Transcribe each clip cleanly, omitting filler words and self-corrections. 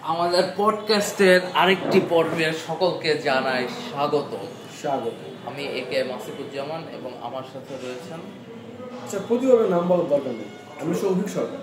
আমাদের পডকাস্টের আরেকটি পর্বের সকলকে জানাই স্বাগত। আমি একে মাসিফুজ্জামান এবং আমার সাথে রয়েছেন, আচ্ছা প্রতিভাবে নাম বলার দরকার নেই, আমি সৌভিক সরকার।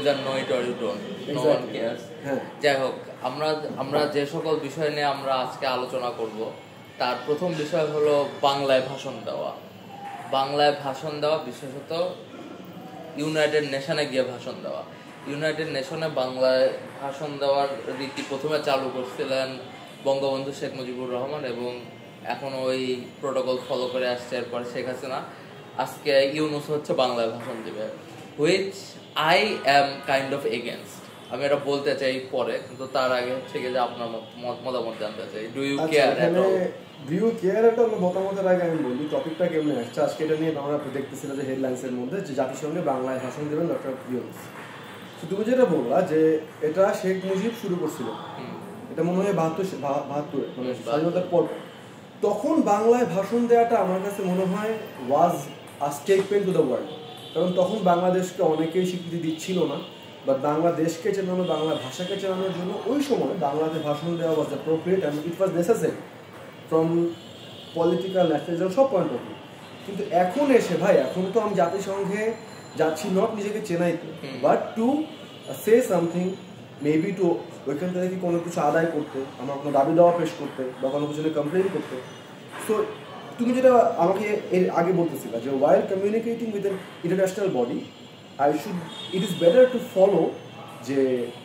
যাই হোক, আমরা যে সকল বিষয় নিয়ে আমরা আজকে আলোচনা করব তার প্রথম বিষয় হলো বাংলায় ভাষণ দেওয়া। বাংলায় ভাষণ দেওয়া, বিশেষত ইউনাইটেড নেশনে গিয়ে ভাষণ দেওয়া। ইউনাইটেড নেশনে বাংলায় ভাষণ দেওয়ার রীতি প্রথমে চালু করছিলেন বঙ্গবন্ধু শেখ মুজিবুর রহমান এবং এখন ওই প্রোটোকল ফলো করে আসছে এরপর শেখ হাসিনা। আজকে ইউনুস হচ্ছে বাংলায় ভাষণ দেবে, which I am kind of against. আমি এটা বলতে চাই পরে, কিন্তু তার আগে হচ্ছে যে আপনার মতামত জানতে চাই। Do you care at all? Do you care at all মতামতের আগে আমি বলি টপিকটা কেমনে আসছে। আজকে এটা নিয়ে আমরা দেখতেছিলাম যে হেডলাইন্সের মধ্যে যে জাতিসংঘে বাংলায় ভাষণ দেবেন ডক্টর ইউনুস। তো তুমি যেটা বললা যে এটা শেখ মুজিব শুরু করছিল, এটা মনে হয় ৭২ মানে স্বাধীনতার পর। তখন বাংলায় ভাষণ দেওয়াটা আমার কাছে মনে হয় was a statement to the world, কারণ তখন বাংলাদেশকে অনেকেই স্বীকৃতি দিচ্ছিল না, বা বাংলাদেশকে চেনানো, বাংলা ভাষাকে চেনানোর জন্য ওই সময় বাংলাতে ভাষণ দেওয়া was appropriate and it was necessary from political nationalism সব পয়েন্ট অফ ভিউ। কিন্তু এখন এসে ভাই, এখন তো আমি জাতিসংঘে যাচ্ছি নট নিজেকে চেনাইতে, but to say something, maybe to ওইখান থেকে কোনো কিছু আদায় করতে, আমার কোনো দাবি দাওয়া পেশ করতে বা কোনো কিছু কমপ্লেন করতে। সো তুমি যেটা আমাকে এর আগে বলতেছিলা যে while communicating with an international body it is better to follow যে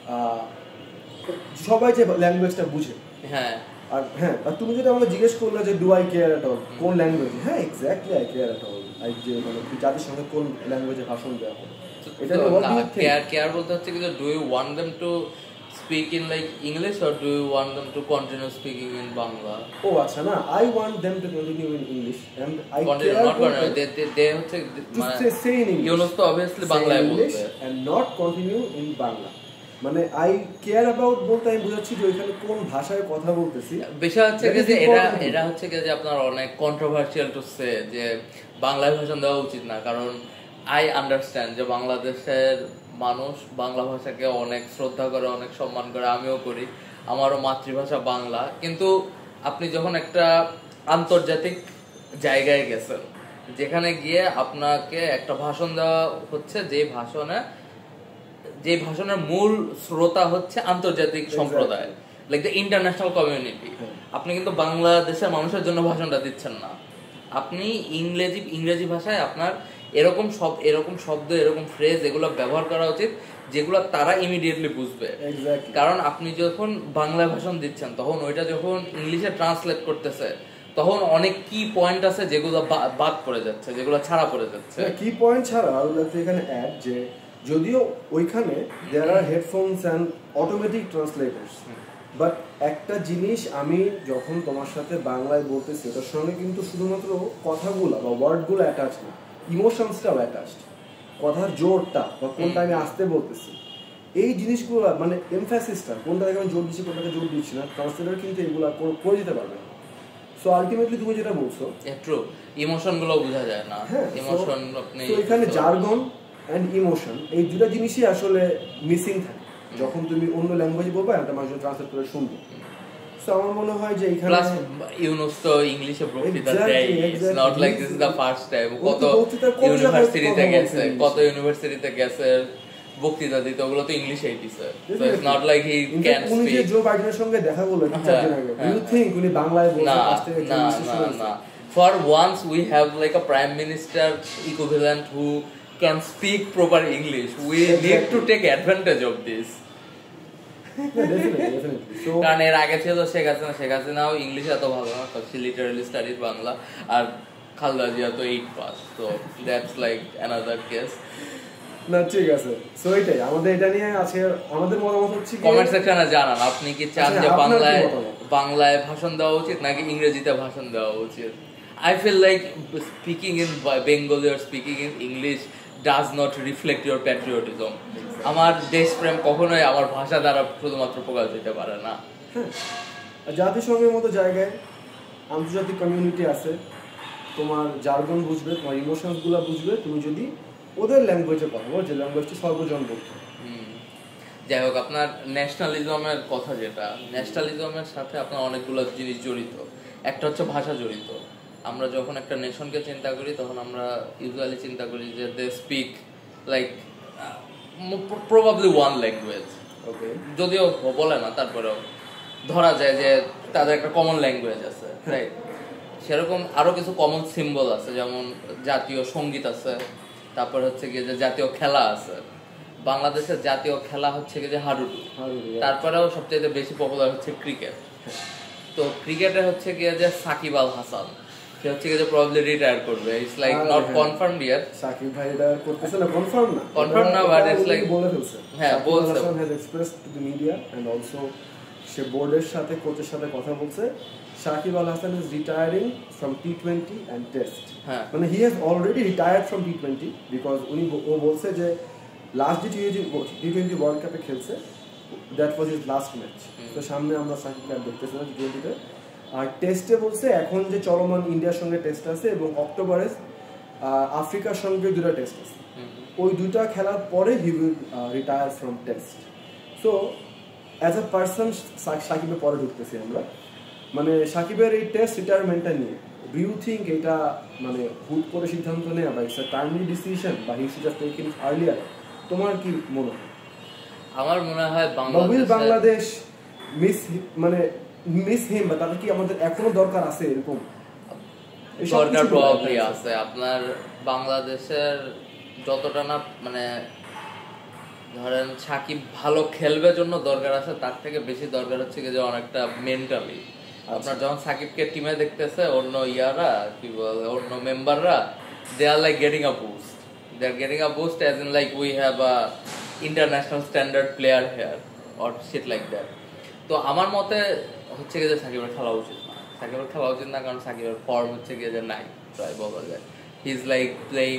সবাই যে ল্যাঙ্গুয়েজটা বুঝে। হ্যাঁ, আর হ্যাঁ, আর তুমি যেটা আমাকে জিজ্ঞেস করলে যে do I care at all, কোন ল্যাঙ্গুয়েজ, হ্যাঁ exactly I care at all. যে মানে জাতিসংঘে কোন ল্যাঙ্গুয়েজে ভাষণ দেওয়া হবে, এটা কেয়ার বলতে হচ্ছে কিন্তু do you want them to speak in like English or do you want them to continue speaking in Bangla? Oh, acha na, I want them to continue in English and I continue, care not continue, they হচ্ছে মানে say in English. Yunus তো obviously বাংলায় বলবে and not continue in Bangla. মানে I care about বলতে আমি বুঝাচ্ছি যে ওইখানে কোন ভাষায় কথা বলতেছি। বিষয় হচ্ছে যে এটা হচ্ছে যে আপনার অনেক কন্ট্রোভার্সিয়াল টু সে যে বাংলায় ভাষণ দেওয়া উচিত না, কারণ আই আন্ডারস্ট্যান্ড যে বাংলাদেশের মানুষ বাংলা ভাষাকে অনেক শ্রদ্ধা করে, অনেক সম্মান করে, আমিও করি, আমারও মাতৃভাষা বাংলা। কিন্তু আপনি যখন একটা আন্তর্জাতিক জায়গায় গেছেন, যেখানে গিয়ে আপনাকে একটা ভাষণ দেওয়া হচ্ছে, যে ভাষণের মূল শ্রোতা হচ্ছে আন্তর্জাতিক সম্প্রদায়, লাইক দ্য ইন্টারন্যাশনাল কমিউনিটি, আপনি কিন্তু বাংলাদেশের মানুষের জন্য ভাষণটা দিচ্ছেন না। আপনি ইংরেজি ভাষায় আপনার এরকম শব্দ, এরকম ফ্রেজ এগুলো ব্যবহার করা উচিত যেগুলো তারা ইমিডিয়েটলি বুঝবে। কারণ আপনি যখন বাংলা ভাষণ দিচ্ছেন, তখন ওইটা যখন ইংলিশে ট্রান্সলেট করতেছে, তখন অনেক কি পয়েন্ট আছে যেগুলো বাদ পড়ে যাচ্ছে, যেগুলো ছাড়া পড়ে যাচ্ছে। কি পয়েন্ট ছাড়া এখানে অ্যাড যে যদিও ওইখানে there are headphones and automatic translators, but একটা জিনিস আমি যখন তোমার সাথে বাংলায় বলতেছি, ওটার সঙ্গে কিন্তু শুধুমাত্র কথাগুলো বা ওয়ার্ডগুলো অ্যাটাচ না, ইমোশনসটাও অ্যাটাচড। কথার জোরটা বা কোনটা আমি আসতে বলতেছি, এই জিনিসগুলো মানে এমফ্যাসিসটা কোনটাকে আমি জোর দিচ্ছি, কোনটাকে জোর দিচ্ছি না, ট্রান্সলেটার কিন্তু এগুলো করে দিতে পারবে না। সো আলটিমেটলি তুমি যেটা বলছো, ট্রু, ইমোশনগুলো বোঝা যায় না। ইমোশন আপনি তো এখানে জার্গন অ্যান্ড ইমোশন এই দুটো জিনিসই আসলে মিসিং থাকে যখন তুমি অন্য ল্যাঙ্গুয়েজ বলবে, একটা মানুষ ট্রান্সলেট করে শুনবে। সো আমার মনে হয় যে এখানে প্লাস ইউনুস তো ইংলিশে বক্তৃতা দেয়, it's not like this is the first time. কত ইউনিভার্সিটিতে গেছে বক্তৃতা দিতে, ওগুলো তো ইংলিশেই দিছে। So it's not like he can speak. উনি যে জো বাইডেনের সঙ্গে দেখা করলেন 4 দিন আগে, ইউ থিংক উনি বাংলায় বলতে আসতে না। For once we have like a prime minister equivalent who can speak proper English. We need to take advantage of this. কারণ এর আগে ছিল শেখ হাসিনাও ইংলিশ এত ভালো না, সে লিটারালি স্টাডিজ বাংলা, আর খালেদা জিয়া তো 8 পাস, তো দ্যাটস লাইক অ্যানাদার কেস। না ঠিক আছে, সো এটাই আমাদের এটা নিয়ে আছে। আমাদের মতামত হচ্ছে কমেন্ট সেকশনে জানান আপনি কি চান যে বাংলায় ভাষণ দেওয়া উচিত নাকি ইংরেজিতে ভাষণ দেওয়া উচিত। I feel like speaking in Bengali or speaking in English does not reflect your patriotism. আমার দেশপ্রেম কখনোই আমার ভাষা দ্বারা শুধুমাত্র প্রকাশ দিতে পারে না। জাতিসংঘের মতো জায়গায় আন্তর্জাতিক কমিউনিটি আছে, তোমার জার্গন বুঝবে, তোমার ইমোশনসগুলো বুঝবে তুমি যদি ওদের ল্যাঙ্গুয়েজে কথা বলো, যে ল্যাঙ্গুয়েজটি সর্বজনবোধ। যাই হোক, আপনার ন্যাশনালিজমের কথা, যেটা ন্যাশনালিজমের সাথে আপনার অনেকগুলো জিনিস জড়িত। একটা হচ্ছে ভাষা জড়িত। আমরা যখন একটা নেশনকে চিন্তা করি তখন আমরা ইউজুয়ালি চিন্তা করি যে they speak like probably one language, okay, যদিও বলে না, তারপরেও ধরা যায় যে তাদের একটা কমন ল্যাঙ্গুয়েজ আছে, রাইট? সেরকম আরো কিছু কমন সিম্বল আছে, যেমন জাতীয় সঙ্গীত আছে, তারপর হচ্ছে গিয়ে যে জাতীয় খেলা আছে। বাংলাদেশের জাতীয় খেলা হচ্ছে গিয়ে যে হাডুডু, তারপরেও সবচেয়ে বেশি পপুলার হচ্ছে ক্রিকেট। তো ক্রিকেটে হচ্ছে গিয়ে যে সাকিব আল হাসান, সে হচ্ছে গিয়ে যে প্রবাবলি রিটায়ার করবে। It's like not confirmed yet. Shakib ভাই এটা করতেছে না, কনফার্ম না, বাট ইটস লাইক বলে ফেলছে। হ্যাঁ, বলছে। Hasan has expressed to the media and also সে বোর্ডের সাথে, কোচের সাথে কথা বলছে। Shakib Al Hasan is retiring from টি20 এন্ড টেস্ট। মানে he has already retired from টি20 বিকজ ও বলছে যে লাস্ট যে টি20 ওয়ার্ল্ড কাপে খেলছে, that was his last match. তো সামনে আমরা সাকিবকে আর দেখতেছি না টি20-তে। আর টেস্টে বলছে এখন যে চলমান ইন্ডিয়ার সঙ্গে টেস্ট আছে এবং অক্টোবরে আফ্রিকার সঙ্গে 2টা টেস্ট আছে, ওই 2টা খেলার পরে he will retire from test. So as a person সাকিবের পরে ঢুকতেছি আমরা, মানে সাকিবের এই টেস্ট রিটায়ারমেন্টটা নিয়ে ডু ইউ থিঙ্ক এটা মানে হুট করে সিদ্ধান্ত নেওয়া বা ইটস আ টাইমলি ডিসিশন বা he should have taken it earlier? তোমার কি মনে হয়? আমার মনে হয় বাংলাদেশ মিস হিম, বা তাদের কি আমাদের এখনো দরকার আছে এরকম? দরকার প্রবাবলি আছে। আপনার বাংলাদেশের যতটা না মানে ধরেন সাকিব ভালো খেলবে জন্য দরকার আছে, তার থেকে বেশি দরকার হচ্ছে যে অনেকটা মেন্টালি। আপনার যখন সাকিবকে টিমে দেখতেছে অন্য কি বলে অন্য মেম্বাররা, they are like getting a boost, they are getting a boost as in like we have a international standard player here or shit like that. তো আমার মতে হচ্ছে যে সাকিবের খেলা উচিত না, সাকিবের খেলা উচিত না, কারণ সাকিবের ফর্ম হচ্ছে গিয়ে যে নাই, প্রায় বলা যায়। He is like playing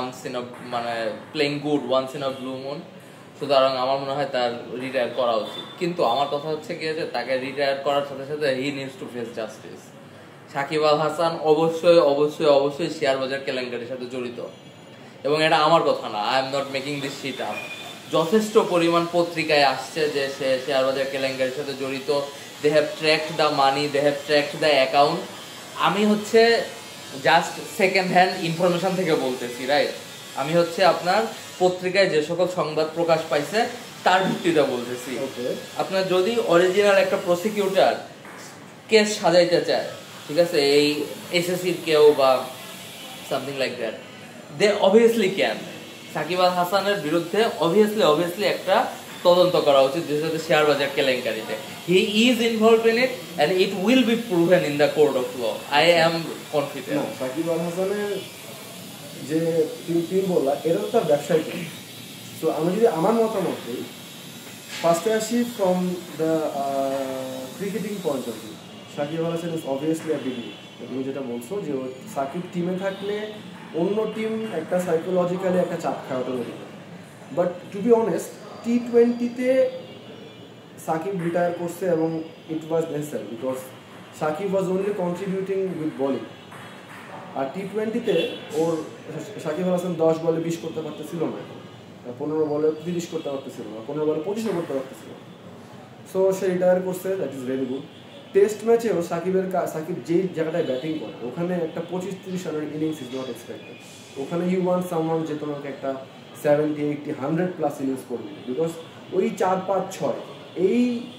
good once in a blue moon. সুতরাং আমার মনে হয় তার রিটায়ার করা উচিত। কিন্তু আমার কথা হচ্ছে গিয়ে যে তাকে রিটায়ার করার সাথে সাথে he needs to face justice. Shakib Al Hasan অবশ্যই অবশ্যই অবশ্যই শেয়ার বাজার কেলেঙ্কারির সাথে জড়িত, এবং এটা আমার কথা না, I am not making this shit up. যথেষ্ট পরিমাণ পত্রিকায় আসছে যে সে শেয়ার বাজার কেলেঙ্কারির সাথে জড়িত। They have tracked the money, they have tracked the account. আমি হচ্ছে জাস্ট সেকেন্ড হ্যান্ড ইনফরমেশন থেকে বলতেছি, রাইট? আমি হচ্ছে আপনার পত্রিকায় যে সকল সংবাদ প্রকাশ পাইছে তার ভিত্তিতে বলতেছি। আপনার যদি অরিজিনাল একটা প্রসিকিউটর কেস সাজাইতে চায়, ঠিক আছে, এই এসএসসির কেউ বা something like that, they obviously can. Shakib Al হাসানের বিরুদ্ধে অবভিয়াসলি একটা তদন্ত করা উচিত যেটা শেয়ার বাজার কেলেঙ্কারিতে। He is involved in it and it will be proven in the court of law. I am confident. Shakib Al হাসানের যে তুমি বললা, এটা তো তার ব্যবসায়ী। তো আমি যদি আমার মতামত দিই, ফার্স্টে আসি from the cricketing point of view, Shakib Al Hasan is obviously a big. তুমি যেটা বলছো যে সাকিব টিমে থাকলে অন্য টিম একটা সাইকোলজিক্যালি একটা চাপ খাওয়াতে হবে। বাট টু বি অনেস্ট, টি20-তে সাকিব রিটায়ার করছে এবং it was necessary because Shakib was only contributing with bowling. আর টি20-তে ওর সাকিব আল হাসান 10 বলে 20 করতে পারতেছিল না, 15 বলে 30 করতে পারতেছিল না, 15 বলে 25 করতে পারতেছিল। সো সে রিটায়ার করছে, that is very good. Test ম্যাচেও সাকিব যেই জায়গাটায় ব্যাটিং করে ওখানে একটা 25-30 রানের ইনিংস ইজ নট এক্সপেক্টেড। ওখানে ইউ ওয়ান্ট সামওয়ান যে তোমাকে একটা 70, 80, 100+ ইনিংস করবে, বিকজ ওই 4, 5, 6 এই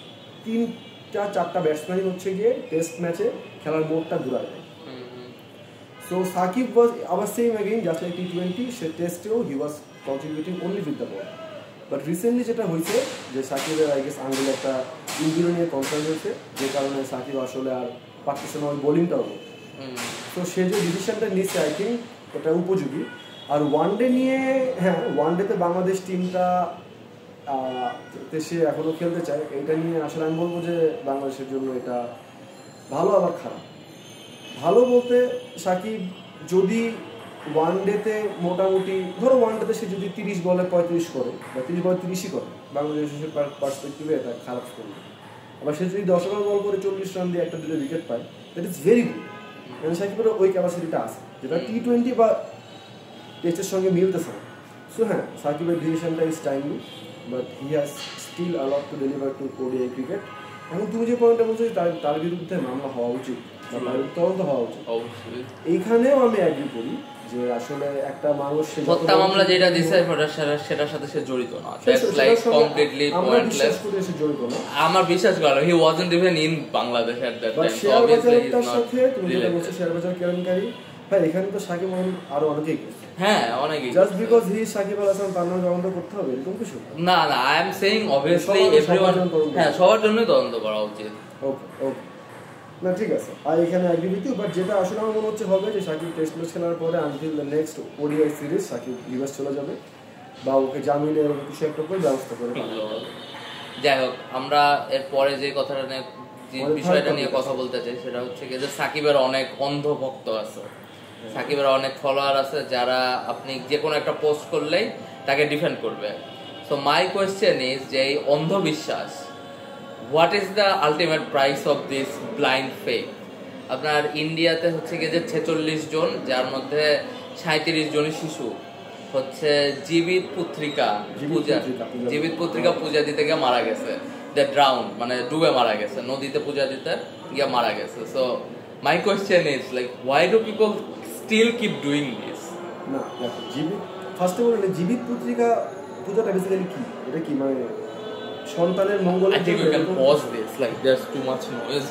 3-4টা ব্যাটসম্যানই হচ্ছে গিয়ে টেস্ট ম্যাচে খেলার মোড়টা ঘুরায় দেয়। So Sakib was our same again, just like T20, say টেস্টেও he was contributing only with the ball. But recently যেটা হয়েছে যে সাকিবের আই গেস আঙ্গুলে একটা ইনজুরি নিয়ে কনসার্ন হয়েছে, যে কারণে সাকিব আসলে আর পারতেছে না ওই বোলিংটাও। তো সে যে ডিসিশনটা নিচ্ছে আই থিঙ্ক এটা উপযোগী। আর ওয়ানডে নিয়ে, হ্যাঁ ওয়ানডেতে বাংলাদেশ টিমটা সে এখনও খেলতে চায়, এটা নিয়ে আসলে আমি বলবো যে বাংলাদেশের জন্য এটা ভালো আবার খারাপ। ভালো বলতে সাকিব যদি ওয়ানডেতে মোটামুটি ধরো ওয়ানডেতে সে যদি 30 বলে 35 করে বা 30 বলে 30ই করে, বাংলাদেশের পার্সপেক্টিভে এটা খারাপ করবে। আবার সে যদি 10 ওভার বল করে 40 রান দিয়ে একটা 2টা উইকেট পায়, দ্যাট ইজ ভেরি গুড। কারণ সাকিবের ওই ক্যাপাসিটিটা আছে যেটা টি20 বা টেস্টের সঙ্গে মিলতেছে না। সো হ্যাঁ, সাকিবের ডিসিশনটা is timely. But he has still a lot to deliver to ODI cricket. এবং তুমি যে পয়েন্টটা বলছো তার বিরুদ্ধে মামলা হওয়া উচিত, তদন্ত হওয়া উচিত, অবশ্যই। এইখানেও আমি অ্যাগ্রি করি যে আসলে একটা মানুষ হত্যা মামলা যেটা দিছে সেটার সাথে সে জড়িত না, দ্যাটস লাইক কমপ্লিটলি পয়েন্টলেস। জড়িত না আমার বিশ্বাস করো, he wasn't even in Bangladesh at that time, so obviously obviously he is not সাথে তুমি যেটা বলছো শেয়ার বাজার কেলেঙ্কারি, ভাই এখানে তো সাকিব আল হাসান আরো অনেকেই করছে। হ্যাঁ অনেকেই, just because he Shakib Al Hasan তার নামে তদন্ত করতে হবে এরকম কিছু না। I am saying obviously everyone, হ্যাঁ সবার জন্যই তদন্ত করা উচিত। ওকে ওকে, না ঠিক আছে, আর এখানে অ্যাগ্রি উইথ ইউ। বাট যেটা আসলে আমার মনে হচ্ছে হবে যে সাকিব টেস্ট ম্যাচ খেলার পরে until the next ODI series Shakib US চলে যাবে বা ওকে জামিনে কিছু একটা করে ব্যবস্থা করে পাঠানো হবে। যাই হোক, আমরা এর পরে যে কথাটা নিয়ে, যে বিষয়টা নিয়ে কথা বলতে চাই সেটা হচ্ছে কি যে সাকিবের অনেক অন্ধ ভক্ত আছে, সাকিবের অনেক ফলোয়ার আছে যারা আপনি যে কোনো একটা পোস্ট করলেই তাকে ডিফেন্ড করবে। সো মাই কোয়েশ্চেন ইজ যে এই অন্ধবিশ্বাস, what is the ultimate price of this blind faith? আপনার ইন্ডিয়াতে হচ্ছে কি যে 46 জন, যার মধ্যে 37 জনই শিশু হচ্ছে জীবিত পত্রিকা পূজা দিতে গিয়ে মারা গেছে। দে ড্রাউন, মানে ডুবে মারা গেছে, নদীতে পূজা দিতে গিয়ে মারা গেছে। So my question is like, why do people still keep doing this? না দেখো, জীবিত ফার্স্ট অফ অল জীবিত পত্রিকা পূজাটা বেসিক্যালি কি, এটা কি মানে সন্তানের মঙ্গল? I think we can pause this, like there's too much noise.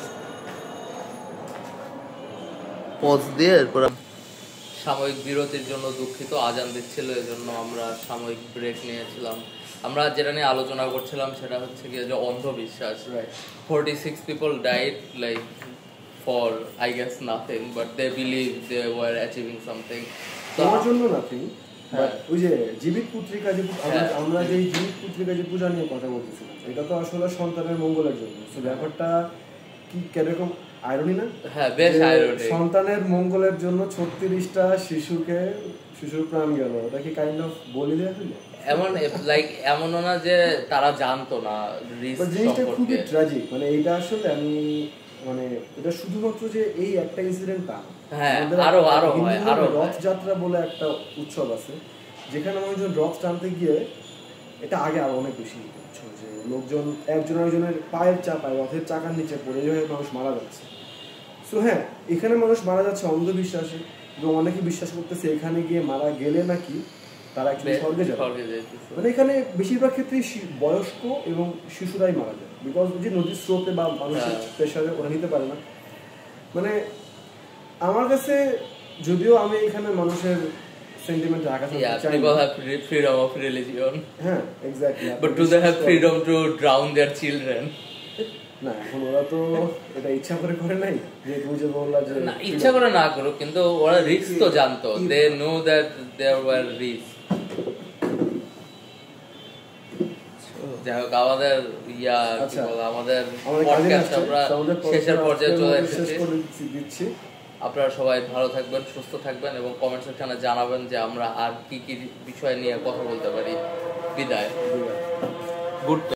Pause দিয়ে এরপর সাময়িক বিরতির জন্য দুঃখিত, আজান দিচ্ছিল এজন্য আমরা সাময়িক ব্রেক নিয়েছিলাম। আমরা যেটা নিয়ে আলোচনা করছিলাম সেটা হচ্ছে কি যে অন্ধবিশ্বাস। 46 people died like for I guess nothing, but they believe they were achieving something. তোমার জন্য নাথিং, বাট ওই যে জীবিত পত্রিকা যে আমরা যে জীবিত পত্রিকা যে পূজা নিয়ে কথা বলতেছিলাম, এটা তো আসলে সন্তানের মঙ্গলের জন্য। তো ব্যাপারটা কি কিরকম আইরনি না? হ্যাঁ, বেশ আইরনি। সন্তানের মঙ্গলের জন্য 36টা শিশুর প্রাণ গেল, এটা কি কাইন্ড অফ বলি দেয়া হলো? এমন লাইক এমনও না যে তারা জানতো না রিস্ক জিনিসটা খুবই সম্পর্কে। ট্র্যাজিক, মানে এইটা আসলে আমি মানে এটা শুধুমাত্র যে এই একটা ইনসিডেন্ট তা না। হ্যাঁ, আরো রথযাত্রা বলে একটা উৎসব আছে যেখানে মানুষজন রথ টানতে গিয়ে, এটা আগে আরো অনেক বেশি যে লোকজন একজন আরেকজনের পায়ের চাপায় রথের চাকার নিচে পড়ে এইভাবে মানুষ মারা যাচ্ছে। সো হ্যাঁ, এখানে মানুষ মারা যাচ্ছে অন্ধবিশ্বাসে, এবং অনেকে বিশ্বাস করতেছে এখানে গিয়ে মারা গেলে নাকি তারা অ্যাকচুয়ালি স্বর্গে যাবে। মানে এখানে বেশিরভাগ ক্ষেত্রেই বয়স্ক এবং শিশুরাই মারা যায়, বিকজ যে নদীর স্রোতে বা মানুষের প্রেশারে ওরা নিতে পারে না। মানে আমার কাছে, যদিও আমি এখানে মানুষের সেন্টিমেন্ট রাখা চাই, people have freedom of religion, হ্যাঁ exactly, but do they have freedom to drown their children? না, এখন ওরা তো এটা ইচ্ছা করে করে নাই, যে তুমি যে বললা যে না, ইচ্ছা করে না করুক, কিন্তু ওরা রিস্ক তো জানতো, they know that there were risks. যাই হোক, আমাদের আমাদের পডকাস্ট আমরা শেষের পর্যায়ে চলে এসেছি। আপনারা সবাই ভালো থাকবেন, সুস্থ থাকবেন এবং কমেন্ট সেকশনে জানাবেন যে আমরা আর কি কি বিষয় নিয়ে কথা বলতে পারি। বিদায়। গুড।